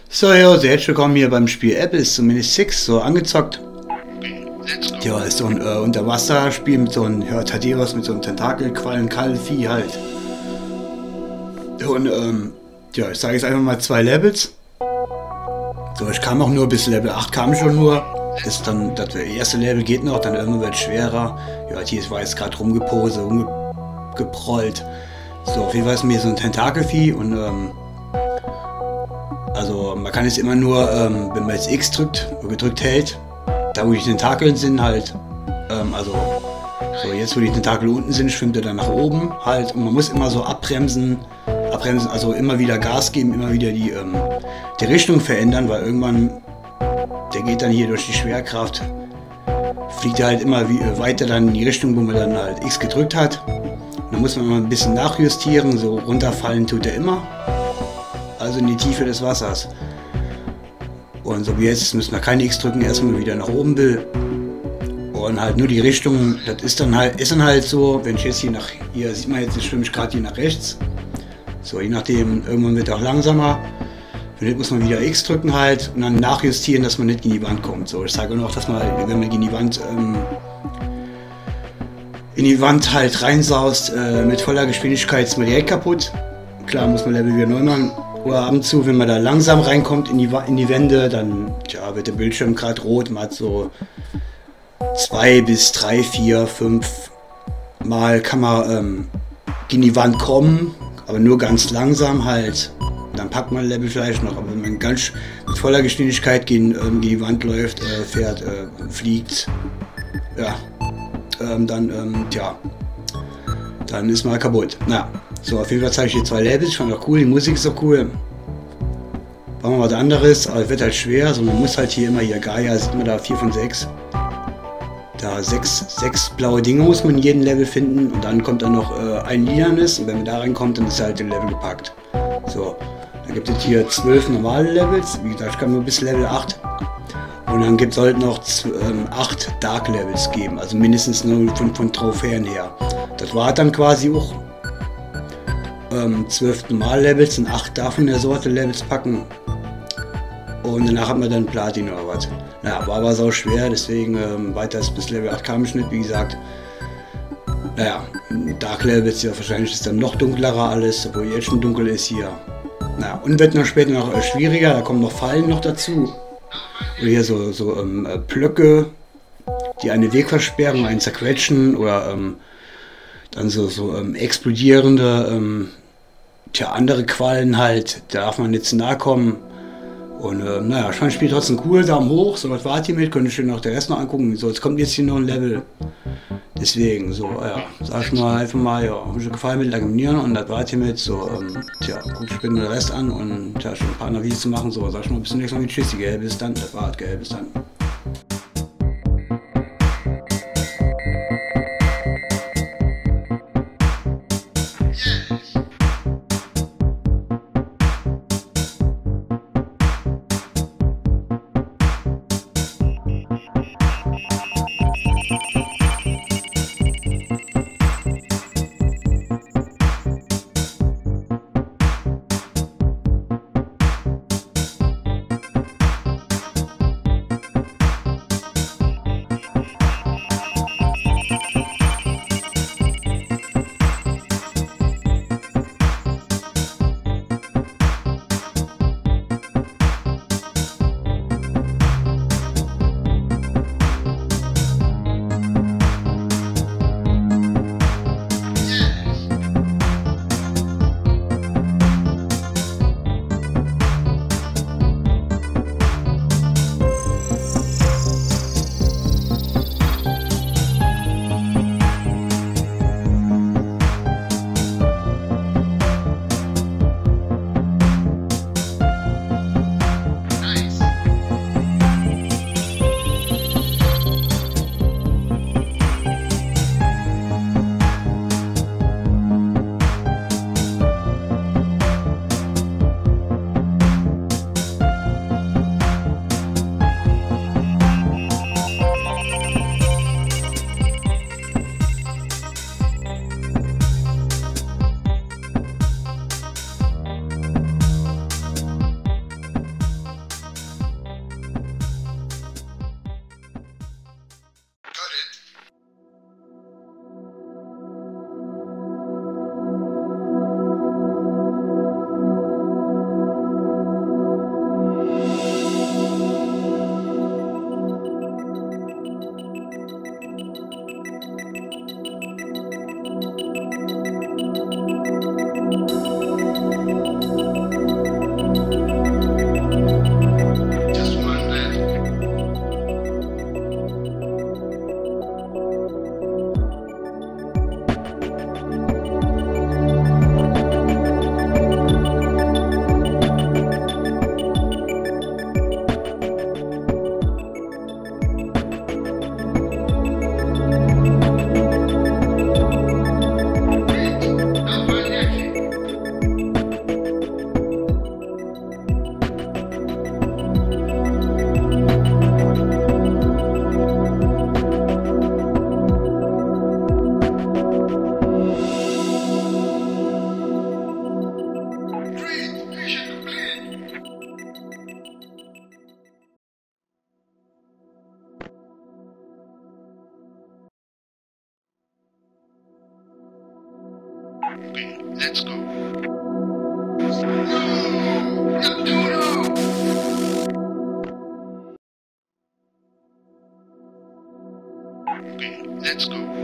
So, ja, also herzlich willkommen hier beim Spiel Abyss, zumindest 6, so angezockt. Ja, ist so ein Unterwasserspiel mit so einem, ja, Tadeus mit so einem Tentakelquallen, Kaltvieh halt. Und, ja, ich sage jetzt einfach mal 2 Levels. So, ich kam auch nur bis Level 8, kam schon nur. Ist dann, das erste Level geht noch, dann irgendwann wird es schwerer. Ja, hier war jetzt gerade rumgepose, rumgeprollt. So, auf jeden Fall ist mir so ein Tentakelvieh und, also man kann es immer nur, wenn man jetzt X drückt, gedrückt hält, da wo die Tentakel sind halt, also so jetzt wo die Tentakel unten sind, schwimmt er dann nach oben halt und man muss immer so abbremsen, also immer wieder Gas geben, immer wieder die Richtung verändern, weil irgendwann, der geht dann hier durch die Schwerkraft, fliegt er halt immer weiter dann in die Richtung, wo man dann halt X gedrückt hat. Und dann muss man mal ein bisschen nachjustieren, so runterfallen tut er immer. Also in die Tiefe des Wassers. Und so wie jetzt müssen wir keine X drücken, erstmal wieder nach oben will. Und halt nur die Richtung, das ist dann halt so, wenn ich jetzt hier sieht man jetzt, schwimme ich gerade hier nach rechts. So, je nachdem, irgendwann wird er auch langsamer. Dann muss man wieder X drücken halt und dann nachjustieren, dass man nicht in die Wand kommt. So, ich sage nur noch, dass man, wenn man in die Wand halt reinsaust, mit voller Geschwindigkeit ist man direkt kaputt. Klar muss man Level wieder neu machen. Oder ab und zu, wenn man da langsam reinkommt in die Wände, dann tja, wird der Bildschirm gerade rot. Man hat so 2 bis 3, 4, 5 Mal kann man in die Wand kommen, aber nur ganz langsam halt. Dann packt man Level vielleicht noch, aber wenn man ganz mit voller Geschwindigkeit gegen die Wand läuft, fährt, fliegt, ja, dann ist man kaputt. Na. So, auf jeden Fall zeige ich hier 2 Levels, ich fand auch cool, die Musik ist auch cool. War mal was anderes, aber es wird halt schwer, also man muss halt hier immer, Gaia sieht man da 4 von 6. Da 6 blaue Dinge muss man in jedem Level finden und dann kommt dann noch ein Lilanes und wenn man da reinkommt, dann ist halt der Level gepackt. So, dann gibt es hier 12 normale Levels, wie gesagt, ich kann nur bis Level 8. Und dann gibt es halt noch 8 Dark Levels geben, also mindestens nur von Trophäen her. Das war dann quasi auch 12 Normal-Levels und 8 davon der Sorte Levels packen. Und danach hat man dann Platin oder was. Naja, war aber sau schwer, deswegen weiter bis Level 8 kam ich nicht, wie gesagt. Naja, Dark Levels, ja wahrscheinlich ist dann noch dunklerer alles, obwohl jetzt schon dunkel ist hier. Naja, und wird noch später noch schwieriger, da kommen noch Fallen noch dazu. Oder hier so Blöcke, die einen Weg versperren, einen zerquetschen oder dann so explodierende, andere Quallen halt, da darf man nicht zu nahe kommen. Und naja, ich fand das Spiel trotzdem cool, Daumen hoch, so was war hier mit, könnte ich mir noch der Rest noch angucken. So, jetzt kommt jetzt hier noch ein Level. Deswegen, so, ja, sag ich mal einfach mal, ja, hab mir schon gefallen mit Abonnieren und das war hier mit, so, guck ich mir den Rest an und ja, schon ein paar Videos zu machen, so, sag ich mal, bis zum nächsten Mal, tschüssi, gell, bis dann, das war's, gell, bis dann. Let's go.